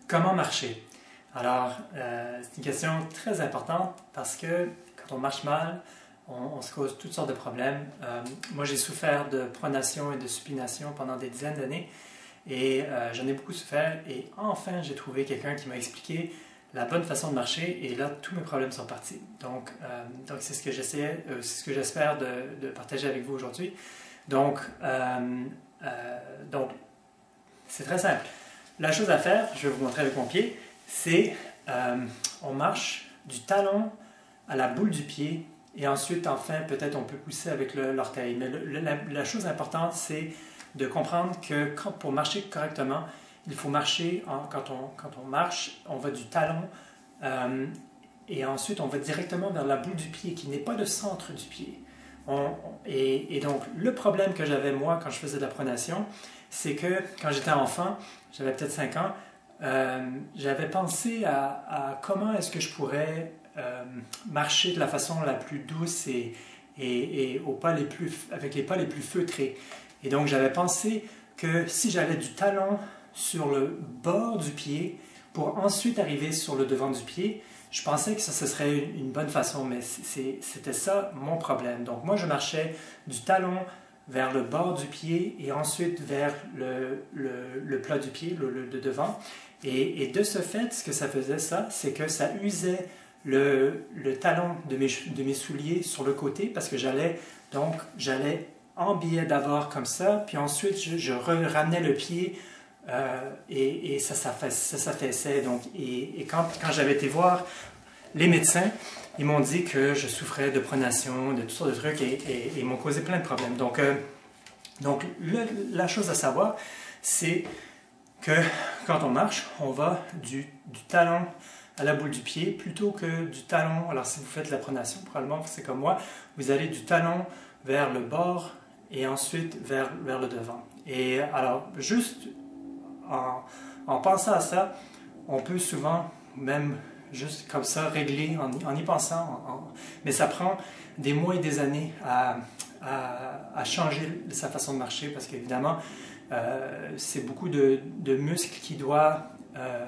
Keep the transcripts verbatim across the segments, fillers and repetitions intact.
Comment marcher? Alors, euh, c'est une question très importante parce que quand on marche mal, on, on se cause toutes sortes de problèmes. Euh, moi, j'ai souffert de pronation et de supination pendant des dizaines d'années et euh, j'en ai beaucoup souffert. Et enfin, j'ai trouvé quelqu'un qui m'a expliqué la bonne façon de marcher et là, tous mes problèmes sont partis. Donc, euh, donc c'est ce que j'essayais, euh, c'est ce que j'espère de, de partager avec vous aujourd'hui. Donc, euh, euh, donc, c'est très simple. La chose à faire, je vais vous montrer avec mon pied, c'est euh, on marche du talon à la boule du pied et ensuite, enfin, peut-être on peut pousser avec l'orteil. Mais le, le, la, la chose importante, c'est de comprendre que quand, pour marcher correctement, il faut marcher, en, quand, on, quand on marche, on va du talon euh, et ensuite on va directement vers la boule du pied qui n'est pas le centre du pied. On, et, et donc, le problème que j'avais moi quand je faisais de la pronation, c'est que quand j'étais enfant, j'avais peut-être cinq ans, euh, j'avais pensé à, à comment est-ce que je pourrais euh, marcher de la façon la plus douce et, et, et aux pas les plus, avec les pas les plus feutrés. Et donc j'avais pensé que si j'allais du talon sur le bord du pied pour ensuite arriver sur le devant du pied, je pensais que ça ce serait une, une bonne façon, mais c'était ça mon problème. Donc moi je marchais du talon vers le bord du pied et ensuite vers le, le, le plat du pied, le, le de devant. Et, et de ce fait, ce que ça faisait, ça, c'est que ça usait le, le talon de mes, de mes souliers sur le côté parce que j'allais, donc, j'allais en biais d'abord comme ça, puis ensuite, je, je ramenais le pied euh, et, et ça, ça, ça s'affaissait. Donc, et, et quand, quand j'avais été voir les médecins, ils m'ont dit que je souffrais de pronation, de toutes sortes de trucs, et, et, et ils m'ont causé plein de problèmes. Donc, euh, donc le, la chose à savoir, c'est que quand on marche, on va du, du talon à la boule du pied plutôt que du talon. Alors, si vous faites la pronation, probablement c'est comme moi, vous allez du talon vers le bord et ensuite vers, vers le devant. Et alors, juste en, en pensant à ça, on peut souvent même juste comme ça, régler en, en y pensant. En, en, mais ça prend des mois et des années à, à, à changer sa façon de marcher parce qu'évidemment, euh, c'est beaucoup de, de muscles qui doivent, euh,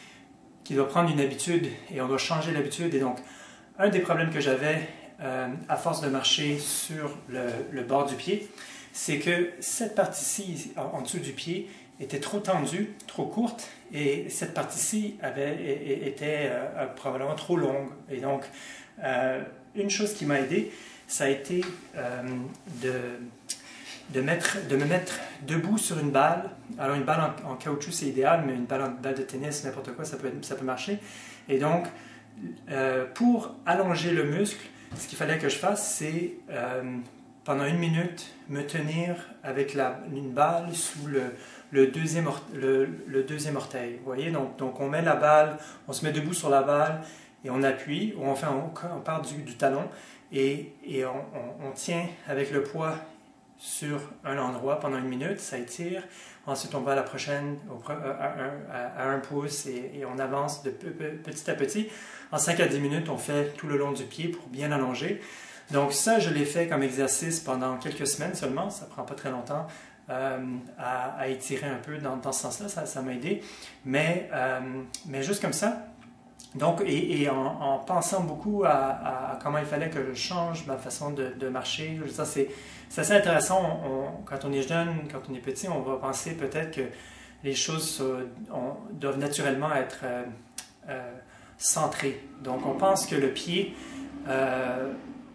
qui doivent prendre une habitude et on doit changer l'habitude. Et donc, un des problèmes que j'avais euh, à force de marcher sur le, le bord du pied, c'est que cette partie-ci, en, en dessous du pied, était trop tendue, trop courte, et cette partie-ci était euh, probablement trop longue. Et donc, euh, une chose qui m'a aidé, ça a été euh, de, de, mettre, de me mettre debout sur une balle. Alors, une balle en, en caoutchouc, c'est idéal, mais une balle, en, balle de tennis, n'importe quoi, ça peut, ça peut marcher. Et donc, euh, pour allonger le muscle, ce qu'il fallait que je fasse, c'est, euh, pendant une minute, me tenir avec la, une balle sous le Le deuxième, le, le deuxième orteil. Vous voyez, donc, donc on met la balle, on se met debout sur la balle et on appuie, ou enfin on, on part du, du talon et, et on, on, on tient avec le poids sur un endroit pendant une minute, ça étire. Ensuite on va à la prochaine, au, à, à, à un pouce et, et on avance de petit à petit. En cinq à dix minutes, on fait tout le long du pied pour bien allonger. Donc ça, je l'ai fait comme exercice pendant quelques semaines seulement, ça ne prend pas très longtemps. Euh, à, à étirer un peu dans, dans ce sens-là, ça m'a aidé. Mais, euh, mais juste comme ça. Donc, et, et en, en pensant beaucoup à, à comment il fallait que je change ma façon de, de marcher, ça c'est assez intéressant. On, on, quand on est jeune, quand on est petit, on va penser peut-être que les choses on, doivent naturellement être euh, euh, centrées. Donc, on pense que le pied euh,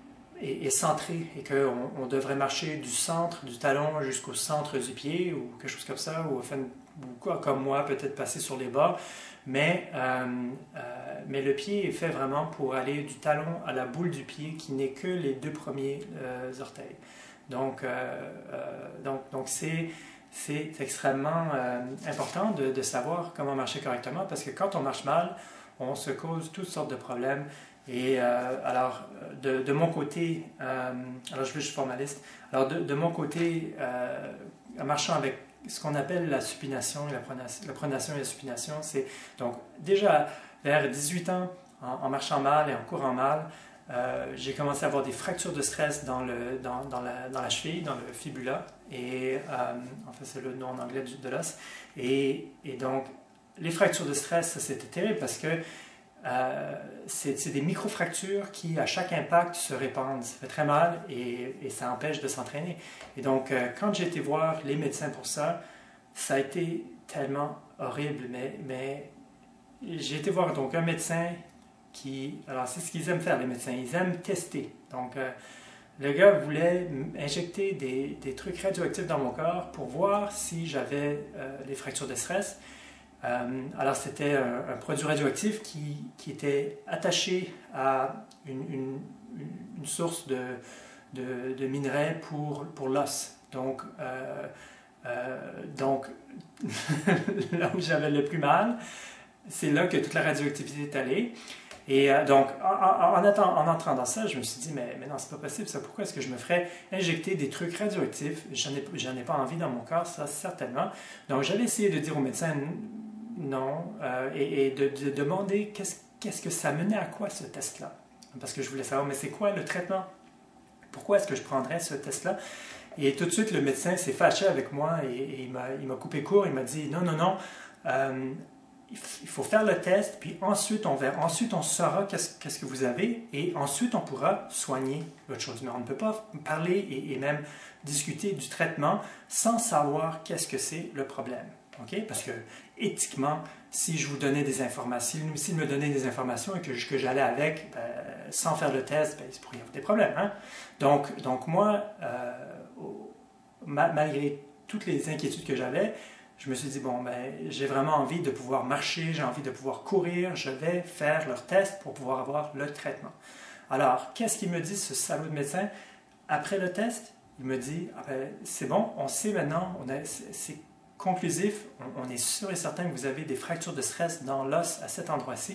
est centré et qu'on on devrait marcher du centre du talon jusqu'au centre du pied ou quelque chose comme ça, ou enfin, beaucoup comme moi, peut-être passer sur les bords, mais, euh, euh, mais le pied est fait vraiment pour aller du talon à la boule du pied qui n'est que les deux premiers euh, orteils. Donc, euh, euh, donc, donc c'est, c'est extrêmement euh, important de, de savoir comment marcher correctement parce que quand on marche mal, on se cause toutes sortes de problèmes. Et euh, alors, de, de mon côté, euh, alors je, je suis formaliste, alors de, de mon côté, euh, en marchant avec ce qu'on appelle la supination, la pronation, la pronation et la supination, c'est donc déjà vers dix-huit ans, en, en marchant mal et en courant mal, euh, j'ai commencé à avoir des fractures de stress dans, le, dans, dans, la, dans la cheville, dans le fibula, et euh, en fait c'est le nom en anglais de l'os, et, et donc les fractures de stress, ça c'était terrible parce que euh, c'est des micro-fractures qui, à chaque impact, se répandent. Ça fait très mal et, et ça empêche de s'entraîner. Et donc, euh, quand j'ai été voir les médecins pour ça, ça a été tellement horrible. Mais, mais j'ai été voir donc un médecin qui... Alors, c'est ce qu'ils aiment faire, les médecins. Ils aiment tester. Donc, euh, le gars voulait injecter des, des trucs radioactifs dans mon corps pour voir si j'avais euh, les fractures de stress. Euh, alors, c'était un, un produit radioactif qui, qui était attaché à une, une, une source de, de, de minerais pour, pour l'os. Donc, euh, euh, donc là où j'avais le plus mal, c'est là que toute la radioactivité est allée. Et euh, donc, en, en, en, attend, en entrant dans ça, je me suis dit, mais, mais non, c'est pas possible, ça. Pourquoi est-ce que je me ferais injecter des trucs radioactifs? J'en ai, j'en ai pas envie dans mon corps, ça, certainement. Donc, j'avais essayé de dire au médecin non, euh, et, et de, de demander qu'est-ce, qu'est-ce que ça menait à quoi, ce test-là? Parce que je voulais savoir, mais c'est quoi le traitement? Pourquoi est-ce que je prendrais ce test-là? Et tout de suite, le médecin s'est fâché avec moi et, et il, m'a, il m'a coupé court. Il m'a dit, non, non, non, euh, il faut faire le test, puis ensuite on verra, ensuite on saura qu'est-ce, qu'est-ce que vous avez, et ensuite on pourra soigner l'autre chose. Mais on ne peut pas parler et, et même discuter du traitement sans savoir qu'est-ce que c'est le problème. Okay? Parce que éthiquement, si je vous donnais des informations, s'il me donnait des informations et que, que j'allais avec, ben, sans faire le test, ben, il pourrait y avoir des problèmes. Hein? Donc, donc moi, euh, malgré toutes les inquiétudes que j'avais, je me suis dit, bon, ben, j'ai vraiment envie de pouvoir marcher, j'ai envie de pouvoir courir, je vais faire leur test pour pouvoir avoir le traitement. Alors, qu'est-ce qu'il me dit, ce salaud de médecin? Après le test, il me dit, ah ben, c'est bon, on sait maintenant, on a, c'est, c'est conclusif, on, on est sûr et certain que vous avez des fractures de stress dans l'os à cet endroit-ci,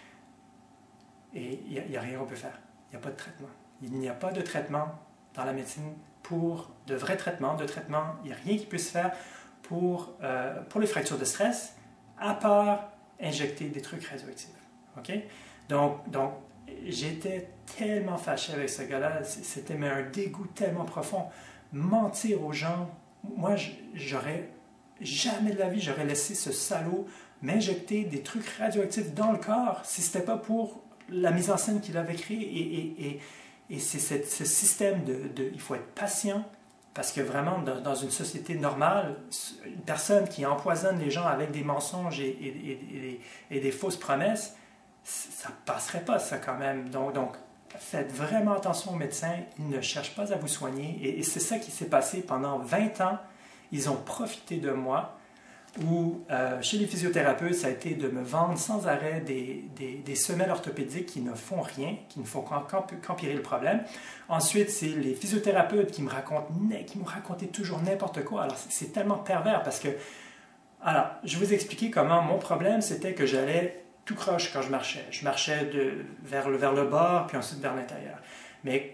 et il n'y a, a rien qu'on peut faire. Il n'y a pas de traitement. Il n'y a pas de traitement dans la médecine pour de vrais traitements, de traitements, il n'y a rien qui puisse faire Pour, euh, pour les fractures de stress, à part injecter des trucs radioactifs. Okay? Donc, donc, j'étais tellement fâché avec ce gars-là, c'était mais un dégoût tellement profond. Mentir aux gens, moi, j'aurais jamais de la vie, j'aurais laissé ce salaud m'injecter des trucs radioactifs dans le corps si ce n'était pas pour la mise en scène qu'il avait créée. Et, et, et, et c'est cette, ce système de, de... Il faut être patient. Parce que vraiment, dans, dans une société normale, une personne qui empoisonne les gens avec des mensonges et, et, et, et, et des fausses promesses, ça ne passerait pas, ça, quand même. Donc, donc, faites vraiment attention aux médecins. Ils ne cherchent pas à vous soigner. Et, et c'est ça qui s'est passé pendant vingt ans. Ils ont profité de moi. Ou euh, chez les physiothérapeutes, ça a été de me vendre sans arrêt des, des, des semelles orthopédiques qui ne font rien, qui ne font qu'empirer le problème. Ensuite, c'est les physiothérapeutes qui me racontent, qui m'ont raconté toujours n'importe quoi. Alors, c'est tellement pervers parce que... Alors, je vais vous expliquer comment mon problème, c'était que j'allais tout croche quand je marchais. Je marchais de, vers, le, vers le bord, puis ensuite vers l'intérieur. Mais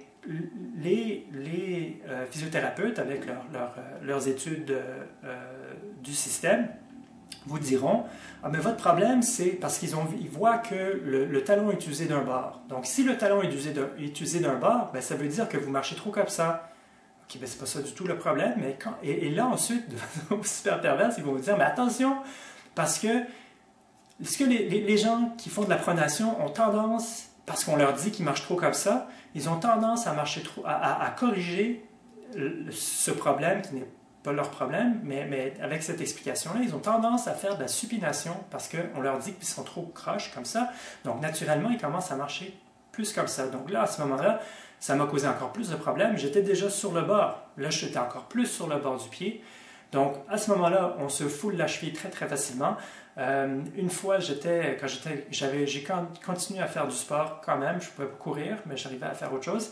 les, les euh, physiothérapeutes, avec leur, leur, euh, leurs études euh, du système, vous diront ah, mais votre problème, c'est parce qu'ils ont, ils voient que le, le talon est utilisé d'un bord. Donc, si le talon est utilisé d'un, utilisé d'un bord, ben, ça veut dire que vous marchez trop comme ça. Ok, ben, c'est pas ça du tout le problème. Mais quand, et, et là, ensuite, de façon super perverse, ils vont vous dire mais attention, parce que, est-ce que les, les, les gens qui font de la pronation ont tendance, parce qu'on leur dit qu'ils marchent trop comme ça, ils ont tendance à marcher trop, à, à, à corriger le, ce problème qui n'est pas leur problème, mais, mais avec cette explication-là, ils ont tendance à faire de la supination parce qu'on leur dit qu'ils sont trop croches comme ça. Donc, naturellement, ils commencent à marcher plus comme ça. Donc là, à ce moment-là, ça m'a causé encore plus de problèmes. J'étais déjà sur le bord. Là, j'étais encore plus sur le bord du pied. Donc, à ce moment-là, on se foule la cheville très, très facilement. Euh, une fois, j'étais, quand j'étais, j'avais, j'ai continué à faire du sport quand même. Je pouvais pas courir, mais j'arrivais à faire autre chose.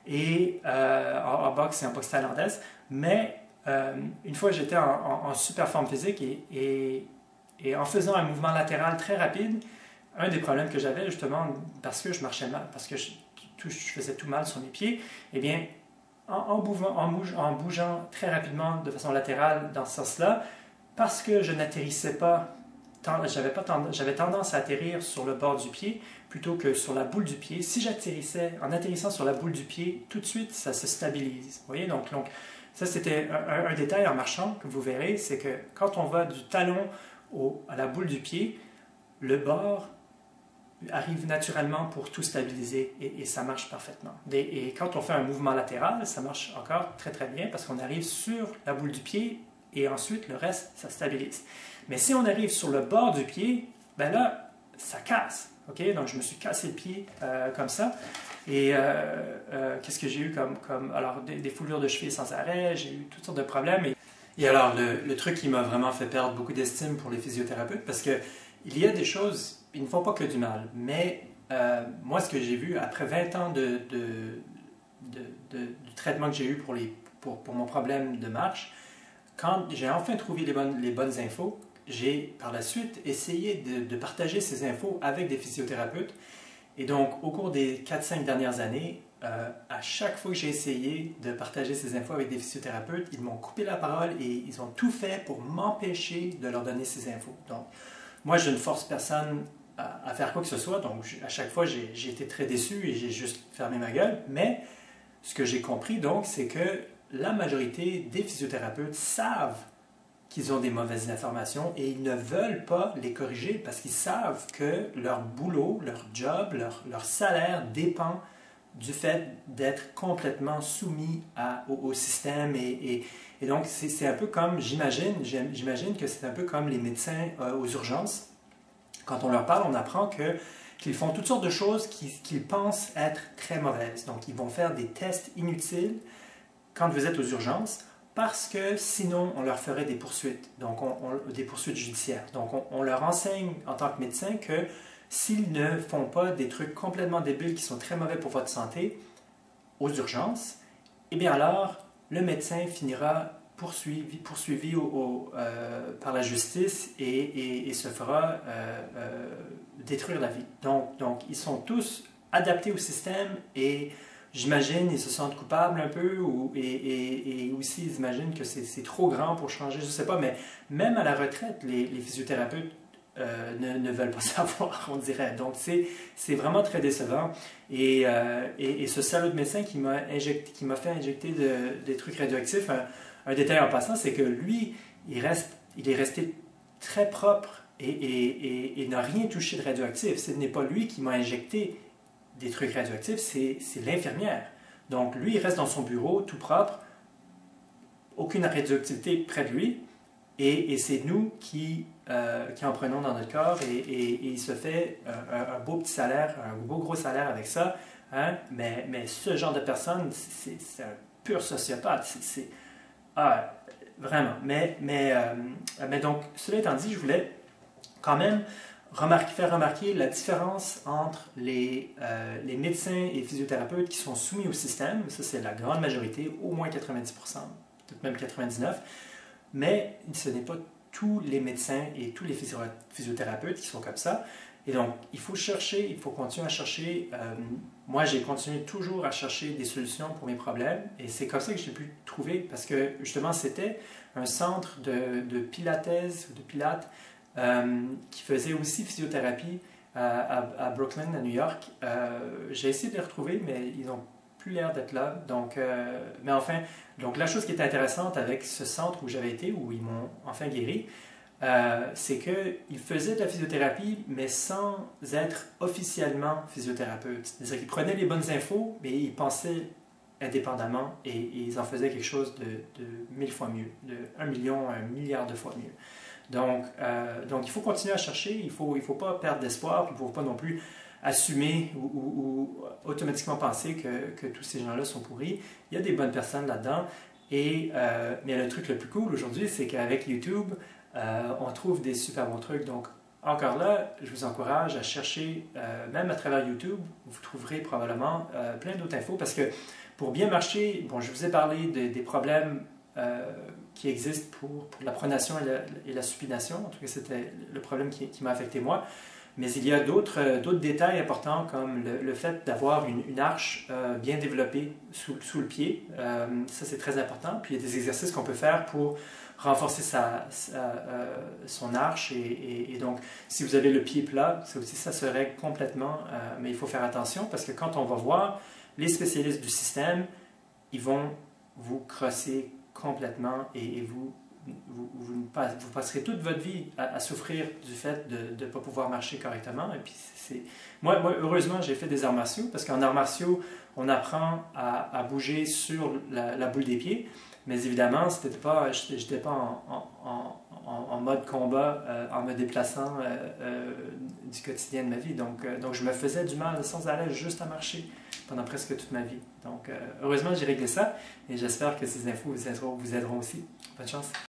Et euh, en, en boxe et en boxe thaïlandaise. Mais euh, une fois, j'étais en, en, en super forme physique et, et, et en faisant un mouvement latéral très rapide, un des problèmes que j'avais justement, parce que je marchais mal, parce que je, tout, je faisais tout mal sur mes pieds, eh bien, en, en, bougeant, en, bouge, en bougeant très rapidement de façon latérale dans ce sens-là, parce que je n'atterrissais pas, j'avais, pas tendance, j'avais tendance à atterrir sur le bord du pied plutôt que sur la boule du pied. Si j'atterrissais, en atterrissant sur la boule du pied, tout de suite, ça se stabilise. Vous voyez, donc, donc ça, c'était un, un, un détail en marchant que vous verrez, c'est que quand on va du talon au, à la boule du pied, le bord arrive naturellement pour tout stabiliser et, et ça marche parfaitement. Et, et quand on fait un mouvement latéral, ça marche encore très très bien parce qu'on arrive sur la boule du pied et ensuite le reste, ça stabilise. Mais si on arrive sur le bord du pied, ben là, ça casse. Okay? Donc je me suis cassé le pied euh, comme ça. Et euh, euh, qu'est-ce que j'ai eu comme, comme alors des, des foulures de cheville sans arrêt, j'ai eu toutes sortes de problèmes. Et, et alors le, le truc qui m'a vraiment fait perdre beaucoup d'estime pour les physiothérapeutes, parce que il y a des choses, ils ne font pas que du mal, mais euh, moi ce que j'ai vu après vingt ans de, de, de, de, du traitement que j'ai eu pour, les, pour, pour mon problème de marche, quand j'ai enfin trouvé les bonnes, les bonnes infos, j'ai par la suite essayé de, de partager ces infos avec des physiothérapeutes. Et donc, au cours des quatre cinq dernières années, euh, à chaque fois que j'ai essayé de partager ces infos avec des physiothérapeutes, ils m'ont coupé la parole et ils ont tout fait pour m'empêcher de leur donner ces infos. Donc, moi, je ne force personne à, à faire quoi que ce soit. Donc, à chaque fois, j'ai été très déçu et j'ai juste fermé ma gueule. Mais ce que j'ai compris, donc, c'est que la majorité des physiothérapeutes savent qu'ils ont des mauvaises informations et ils ne veulent pas les corriger parce qu'ils savent que leur boulot, leur job, leur, leur salaire dépend du fait d'être complètement soumis à, au, au système. Et, et, et donc, c'est un peu comme, j'imagine, j'imagine que c'est un peu comme les médecins euh, aux urgences. Quand on leur parle, on apprend que qu'ils font toutes sortes de choses qu'ils qu'ils pensent être très mauvaises. Donc, ils vont faire des tests inutiles quand vous êtes aux urgences, parce que sinon, on leur ferait des poursuites, donc on, on, des poursuites judiciaires. Donc, on, on leur enseigne en tant que médecin que s'ils ne font pas des trucs complètement débiles qui sont très mauvais pour votre santé aux urgences, eh bien alors, le médecin finira poursuivi, poursuivi au, au, euh, par la justice et, et, et se fera euh, euh, détruire la vie. Donc, donc, ils sont tous adaptés au système et j'imagine ils se sentent coupables un peu ou, et, et, et aussi ils imaginent que c'est trop grand pour changer, je ne sais pas, mais même à la retraite, les, les physiothérapeutes euh, ne, ne veulent pas savoir, on dirait. Donc c'est vraiment très décevant. Et, euh, et, et ce salaud de médecin qui m'a fait injecter de, des trucs radioactifs, un, un détail en passant, c'est que lui, il, reste, il est resté très propre et, et, et, et n'a rien touché de radioactif. Ce n'est pas lui qui m'a injecté des trucs radioactifs, c'est l'infirmière. Donc, lui, il reste dans son bureau, tout propre, aucune radioactivité près de lui, et, et c'est nous qui, euh, qui en prenons dans notre corps, et, et, et il se fait un, un beau petit salaire, un beau gros salaire avec ça, hein? mais, mais ce genre de personne, c'est un pur sociopathe. C'est ah, vraiment. Mais, mais, euh, mais donc, cela étant dit, je voulais quand même Remarque, faire remarquer la différence entre les, euh, les médecins et physiothérapeutes qui sont soumis au système, ça c'est la grande majorité, au moins quatre-vingt-dix pour cent, peut-être même quatre-vingt-dix-neuf pour cent, mais ce n'est pas tous les médecins et tous les physiothérapeutes qui sont comme ça. Et donc, il faut chercher, il faut continuer à chercher. Euh, moi, j'ai continué toujours à chercher des solutions pour mes problèmes, et c'est comme ça que j'ai pu trouver, parce que justement, c'était un centre de, de pilates ou de pilates, Euh, qui faisait aussi physiothérapie à, à, à Brooklyn, à New York. Euh, J'ai essayé de les retrouver, mais ils n'ont plus l'air d'être là. Donc, euh, mais enfin, donc la chose qui était intéressante avec ce centre où j'avais été, où ils m'ont enfin guéri, euh, c'est qu'ils faisaient de la physiothérapie, mais sans être officiellement physiothérapeute. C'est-à-dire qu'ils prenaient les bonnes infos, mais ils pensaient indépendamment et, et ils en faisaient quelque chose de, de mille fois mieux, de un million à un milliard de fois mieux. Donc, euh, donc, il faut continuer à chercher, il ne faut, il faut pas perdre d'espoir, il ne faut pas non plus assumer ou, ou, ou automatiquement penser que, que tous ces gens-là sont pourris. Il y a des bonnes personnes là-dedans. Et, euh, mais le truc le plus cool aujourd'hui, c'est qu'avec YouTube, euh, on trouve des super bons trucs. Donc, encore là, je vous encourage à chercher, euh, même à travers YouTube, vous trouverez probablement euh, plein d'autres infos parce que pour bien marcher, bon, je vous ai parlé de, des problèmes Euh, qui existent pour, pour la pronation et la, et la supination. En tout cas, c'était le problème qui, qui m'a affecté moi. Mais il y a d'autres euh, d'autres détails importants comme le, le fait d'avoir une, une arche euh, bien développée sous, sous le pied. Euh, ça, c'est très important. Puis il y a des exercices qu'on peut faire pour renforcer sa, sa, euh, son arche. Et, et, et donc, si vous avez le pied plat, ça aussi, ça se règle complètement. Euh, mais il faut faire attention parce que quand on va voir les spécialistes du système, ils vont vous crosser complètement et, et vous, vous, vous, vous passerez toute votre vie à, à souffrir du fait de ne pas pouvoir marcher correctement. Et puis c'est, moi, moi, heureusement, j'ai fait des arts martiaux, parce qu'en arts martiaux, on apprend à, à bouger sur la, la boule des pieds, mais évidemment, je n'étais pas en, en, en, en mode combat euh, en me déplaçant euh, euh, du quotidien de ma vie. Donc, euh, donc je me faisais du mal sans arrêt juste à marcher pendant presque toute ma vie. Donc euh, heureusement, j'ai réglé ça et j'espère que ces infos vous aideront, vous aideront aussi. Bonne chance!